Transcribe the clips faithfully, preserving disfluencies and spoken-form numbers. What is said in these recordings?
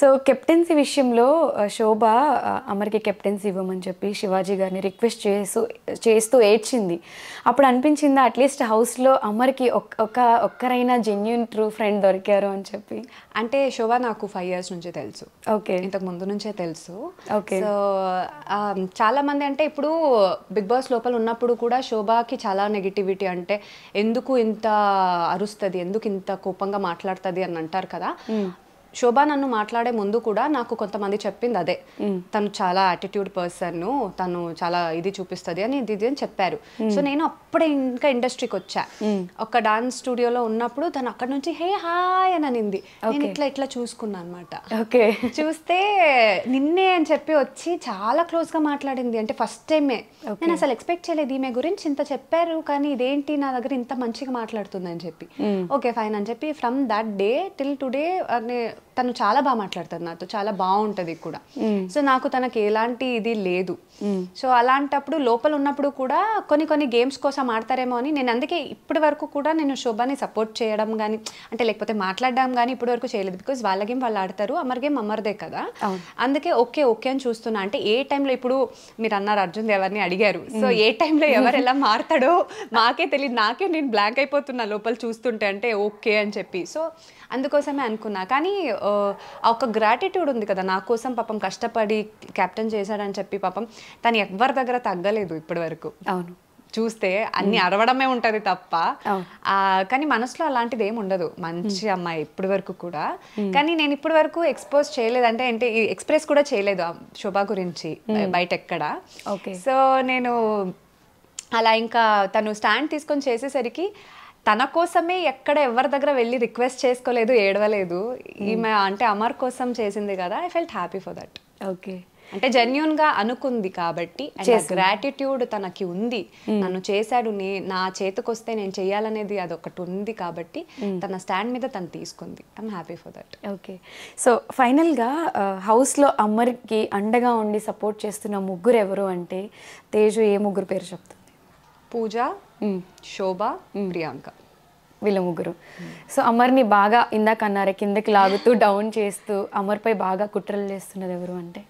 So captaincy విషయంలో శోభ అమర్కి captaincy ఇవ్వమని చెప్పి శివాజీ గారిని రిక్వెస్ట్ చేస్తూ చేస్తూ ఏడ్చింది. అప్పుడు అనిపించిందా అట్లీస్ట్ హౌస్లో అమర్కి ఒక ఒక్కరైనా జెన్యూన్ ట్రూ ఫ్రెండ్ దొరికారు అని చెప్పి? అంటే శోభ నాకు ఫైవ్ ఇయర్స్ నుంచి తెలుసు. ఓకే, ఇంతకు ముందు నుంచే తెలుసు. ఓకే, సో చాలా మంది అంటే ఇప్పుడు బిగ్ బాస్ లోపల ఉన్నప్పుడు కూడా శోభకి చాలా నెగిటివిటీ, అంటే ఎందుకు ఇంత అరుస్తుంది, ఎందుకు ఇంత కోపంగా మాట్లాడుతుంది అని అంటారు కదా. శోభ నన్ను మాట్లాడే ముందు కూడా నాకు కొంతమంది చెప్పింది అదే, తను చాలా యాటిట్యూడ్ పర్సన్, తను చాలా ఇది చూపిస్తుంది అని ఇది అని చెప్పారు. సో నేను అప్పుడే ఇంకా ఇండస్ట్రీకి వచ్చా. ఒక డాన్స్ స్టూడియోలో ఉన్నప్పుడు తను అక్కడ నుంచి హే హాయ్ అని అనింది. నేను ఇట్లా ఇట్లా చూసుకున్నా అనమాట. ఓకే, చూస్తే నిన్నే అని చెప్పి వచ్చి చాలా క్లోజ్ గా మాట్లాడింది. అంటే ఫస్ట్ టైమే నేను అసలు ఎక్స్పెక్ట్ చేయలేదు ఈమె గురించి ఇంత చెప్పారు, కానీ ఇదేంటి నా దగ్గర ఇంత మంచిగా మాట్లాడుతుంది అని చెప్పి. ఓకే ఫైన్ అని చెప్పి from that day till today తను చాలా బాగా మాట్లాడుతుంది నాతో, చాలా బాగుంటుంది కూడా. సో నాకు తనకి ఎలాంటి ఇది లేదు. సో అలాంటప్పుడు లోపల ఉన్నప్పుడు కూడా కొన్ని కొన్ని గేమ్స్ కోసం ఆడతారేమో అని నేను అందుకే ఇప్పటి వరకు కూడా నేను శోభని సపోర్ట్ చేయడం కానీ అంటే లేకపోతే మాట్లాడడం కానీ ఇప్పటి వరకు చేయలేదు. బికాజ్ వాళ్ళ గేమ్ వాళ్ళు ఆడతారు, అమర్ గేమ్ అమర్దే కదా. అందుకే ఓకే ఓకే అని చూస్తున్నా. అంటే ఏ టైంలో ఇప్పుడు మీరు అన్నారు అర్జున్ ఎవరిని అడిగారు, సో ఏ టైంలో ఎవరు ఎలా మారుతాడో మాకే తెలియదు. నాకే నేను బ్లాంక్ అయిపోతున్నా లోపల చూస్తుంటే, అంటే ఓకే అని చెప్పి. సో అందుకోసమే అనుకున్నా. కానీ ఒక గ్రాటిట్యూడ్ ఉంది కదా నా కోసం, పాపం కష్టపడి కెప్టెన్ చేశాడని చెప్పి పాపం తను ఎవరి దగ్గర తగ్గలేదు ఇప్పటి వరకు. అవును, చూస్తే అన్ని అరవడమే ఉంటది తప్ప, కానీ మనసులో అలాంటిది ఏమి ఉండదు. మంచి అమ్మాయి ఇప్పటి వరకు కూడా. కానీ నేను ఇప్పటి వరకు ఎక్స్పోజ్ చేయలేదు, అంటే ఏంటి ఎక్స్ప్రెస్ కూడా చేయలేదు శోభ గురించి బయట ఎక్కడ. ఓకే, సో నేను అలా ఇంకా తను స్టాండ్ తీసుకొని చేసేసరికి తన కోసమే ఎక్కడ ఎవరి దగ్గర వెళ్ళి రిక్వెస్ట్ చేసుకోలేదు, ఏడవలేదు. ఈమె అంటే అమర్ కోసం చేసింది కదా, I felt happy for that. Okay, అంటే జెన్యూన్ గా అనుకుంది కాబట్టి, గ్రాటిట్యూడ్ తనకి ఉంది. నన్ను చేశాడు, నే నా చేతికొస్తే నేను చెయ్యాలనేది అదొకటి ఉంది కాబట్టి తన స్టాండ్ మీద తను తీసుకుంది. I'm happy for that. Okay, so ఫైనల్గా హౌస్లో అమర్కి అండగా ఉండి సపోర్ట్ చేస్తున్న ముగ్గురు ఎవరు అంటే తేజు ఏ ముగ్గురు పేరు చెప్తుంది? పూజ, శోభ, ప్రియాంక, వీళ్ళ ముగ్గురు. సో అమర్ని బాగా ఇందాక అన్నారే కిందకి లాగుతూ డౌన్ చేస్తూ అమర్పై బాగా కుట్రలు చేస్తున్నది ఎవరు అంటే?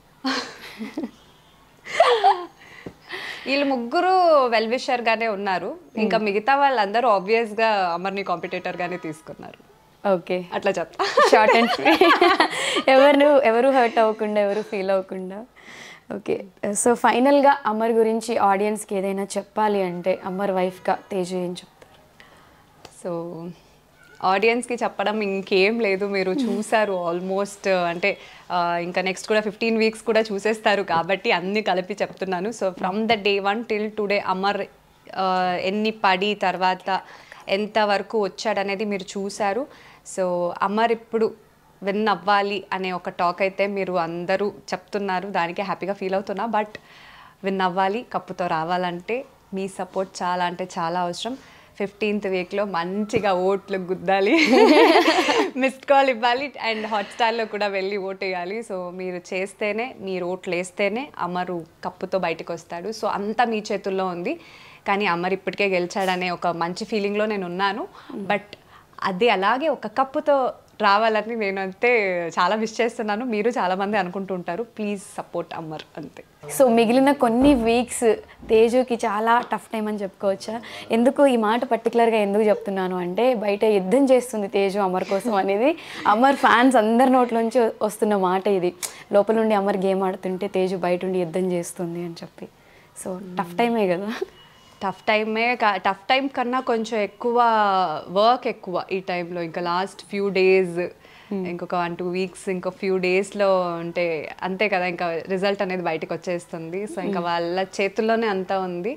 వీళ్ళు ముగ్గురు వెల్ విషర్ గానే ఉన్నారు. ఇంకా మిగతా వాళ్ళందరూ ఆబ్వియస్ గా అమర్ని కాంపిటేటర్ గానే తీసుకున్నారు. ఓకే, అట్లా చెప్తా షార్ట్ అండ్ స్వీట్. ఎవరు ఎవరు హర్ట్ అవ్వకుండా, ఎవరు ఫీల్ అవ్వకుండా. ఓకే, సో ఫైనల్గా అమర్ గురించి ఆడియన్స్కి ఏదైనా చెప్పాలి అంటే అమర్ వైఫ్గా తేజు ఏం చెప్తారు? సో ఆడియన్స్కి చెప్పడం ఇంకేం లేదు, మీరు చూసారు ఆల్మోస్ట్. అంటే ఇంకా నెక్స్ట్ కూడా ఫిఫ్టీన్ వీక్స్ కూడా చూసేస్తారు కాబట్టి అన్నీ కలిపి చెప్తున్నాను. So from the day one till today Amar ఎన్ని పడి తర్వాత ఎంతవరకు వచ్చాడనేది మీరు చూసారు. సో అమర్ ఇప్పుడు విన్ అవ్వాలి అనే ఒక టాక్ అయితే మీరు అందరూ చెప్తున్నారు, దానికే హ్యాపీగా ఫీల్ అవుతున్నా. బట్ విన్ అవ్వాలి, కప్పుతో రావాలంటే మీ సపోర్ట్ చాలా అంటే చాలా అవసరం. ఫిఫ్టీన్త్ వీక్లో మంచిగా ఓట్లు గుద్దాలి, మిస్డ్ కాల్ ఇవ్వాలి, అండ్ హాట్స్టార్లో కూడా వెళ్ళి ఓటు వేయాలి. సో మీరు చేస్తేనే, మీరు ఓట్లు వేస్తేనే అమరు కప్పుతో బయటకు వస్తాడు. సో అంతా మీ చేతుల్లో ఉంది. కానీ అమర్ ఇప్పటికే గెలిచాడనే ఒక మంచి ఫీలింగ్లో నేను ఉన్నాను. బట్ అది అలాగే ఒక కప్పుతో రావాలని నేను అంతే చాలా విష్ చేస్తున్నాను. మీరు చాలామంది అనుకుంటుంటారు, ప్లీజ్ సపోర్ట్ అమర్ అంతే. సో మిగిలిన కొన్ని వీక్స్ తేజుకి చాలా టఫ్ టైం అని చెప్పుకోవచ్చా? ఎందుకు ఈ మాట పర్టికులర్గా ఎందుకు చెప్తున్నాను అంటే బయట యుద్ధం చేస్తుంది తేజు అమర్ కోసం అనేది అమర్ ఫ్యాన్స్ అందరి నోట్లోంచి వస్తున్న మాట ఇది. లోపల నుండి అమర్ గేమ్ ఆడుతుంటే తేజు బయట ఉండి యుద్ధం చేస్తుంది అని చెప్పి. సో టఫ్ టైమే కదా? టఫ్ టైమే, టఫ్ టైం కన్నా కొంచెం ఎక్కువ వర్క్ ఎక్కువ ఈ టైంలో. ఇంకా లాస్ట్ ఫ్యూ డేస్, ఇంకొక వన్ టూ వీక్స్, ఇంకో ఫ్యూ డేస్లో ఉంటే అంతే కదా, ఇంకా రిజల్ట్ అనేది బయటకు వచ్చేస్తుంది. సో ఇంకా వాళ్ళ చేతుల్లోనే అంతా ఉంది.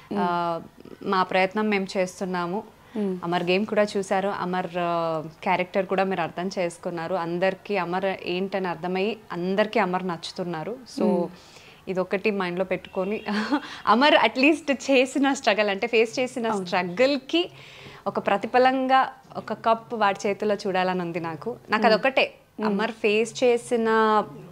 మా ప్రయత్నం మేము చేస్తున్నాము. అమర్ గేమ్ కూడా చూసారు, అమర్ క్యారెక్టర్ కూడా మీరు అర్థం చేసుకున్నారు. అందరికీ అమర్ ఏంటని అర్థమయ్యి అందరికీ అమర్ నచ్చుతున్నారు. సో ఇదొకటి మైండ్లో పెట్టుకొని అమర్ అట్లీస్ట్ చేసిన స్ట్రగల్, అంటే ఫేస్ చేసిన స్ట్రగల్కి ఒక ప్రతిఫలంగా ఒక కప్ వాడి చేతుల్లో చూడాలని ఉంది నాకు. నాకు అదొకటే, అమర్ ఫేస్ చేసిన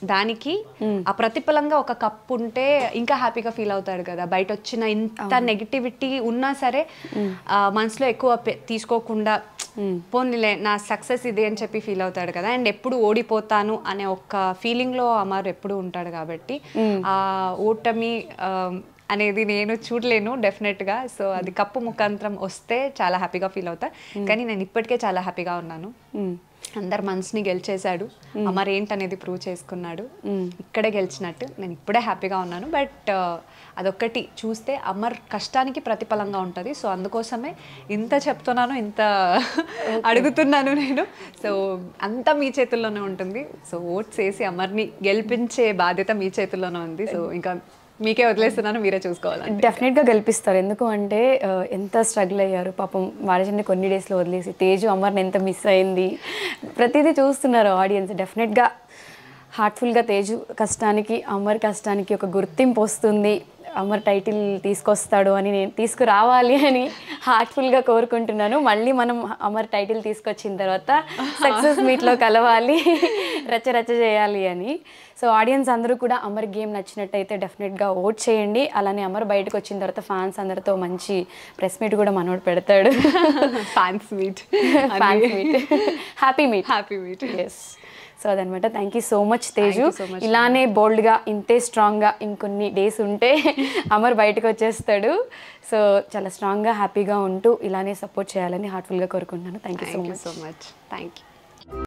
దానికి ఆ ప్రతిఫలంగా ఒక కప్ ఉంటే ఇంకా హ్యాపీగా ఫీల్ అవుతాడు కదా. బయట వచ్చిన ఇంత నెగిటివిటీ ఉన్నా సరే మనసులో ఎక్కువ తీసుకోకుండా పోనీలే నా సక్సెస్ ఇది అని చెప్పి ఫీల్ అవుతాడు కదా. అండ్ ఎప్పుడు ఓడిపోతాను అనే ఒక ఫీలింగ్లో అమర్ ఎప్పుడు ఉంటాడు కాబట్టి ఆ ఓటమి అనేది నేను చూడలేను డెఫినెట్గా. సో అది కప్పు ముఖాంతరం వస్తే చాలా హ్యాపీగా ఫీల్ అవుతా. కానీ నేను ఇప్పటికే చాలా హ్యాపీగా ఉన్నాను. అందరు మనసుని గెలిచేశాడు. అమర్ ఏంటనేది ప్రూవ్ చేసుకున్నాడు. ఇక్కడే గెలిచినట్టు నేను ఇప్పుడే హ్యాపీగా ఉన్నాను. బట్ అదొక్కటి చూస్తే అమర్ కష్టానికి ప్రతిఫలంగా ఉంటుంది. సో అందుకోసమే ఇంత చెప్తున్నాను, ఇంత అడుగుతున్నాను నేను. సో అంతా మీ చేతుల్లోనే ఉంటుంది. సో ఓట్స్ వేసి అమర్ని గెలిపించే బాధ్యత మీ చేతుల్లోనే ఉంది. సో ఇంకా మీకే వదిలేస్తున్నాను, మీరే చూసుకోవాలి. డెఫినెట్గా గెలిపిస్తారు. ఎందుకు అంటే ఎంత స్ట్రగుల్ అయ్యారు పాపం. వాడిని కొన్ని డేస్లో వదిలేసి తేజు అమర్ని ఎంత మిస్ అయింది ప్రతిదీ చూస్తున్నారు ఆడియన్స్. డెఫినెట్గా హార్ట్ఫుల్గా తేజు కష్టానికి అమర్ కష్టానికి ఒక గుర్తింపు వస్తుంది. అమర్ టైటిల్ తీసుకొస్తాడు అని, నేను తీసుకురావాలి అని హార్ట్ఫుల్గా కోరుకుంటున్నాను. మళ్ళీ మనం అమర్ టైటిల్ తీసుకొచ్చిన తర్వాత సక్సెస్ మీట్లో కలవాలి, రచ్చ రచ్చ చేయాలి అని. సో ఆడియన్స్ అందరూ కూడా అమర్ గేమ్ నచ్చినట్టయితే డెఫినెట్గా ఓట్ చేయండి. అలానే అమర్ బయటకు వచ్చిన తర్వాత ఫ్యాన్స్ అందరితో మంచి ప్రెస్ మీట్ కూడా మనోడు పెడతాడు. Fans meet fans meet happy meet happy meet yes. So అదనమాట. Thank you so much Teju. ఇలానే బోల్డ్గా ఇంతే స్ట్రాంగ్గా ఇంకొన్ని డేస్ ఉంటే అమర్ బయటకు వచ్చేస్తాడు. సో చాలా స్ట్రాంగ్గా హ్యాపీగా ఉంటూ ఇలానే సపోర్ట్ చేయాలని హార్ట్ఫుల్గా కోరుకుంటున్నాను. Thank you so much so much thank you.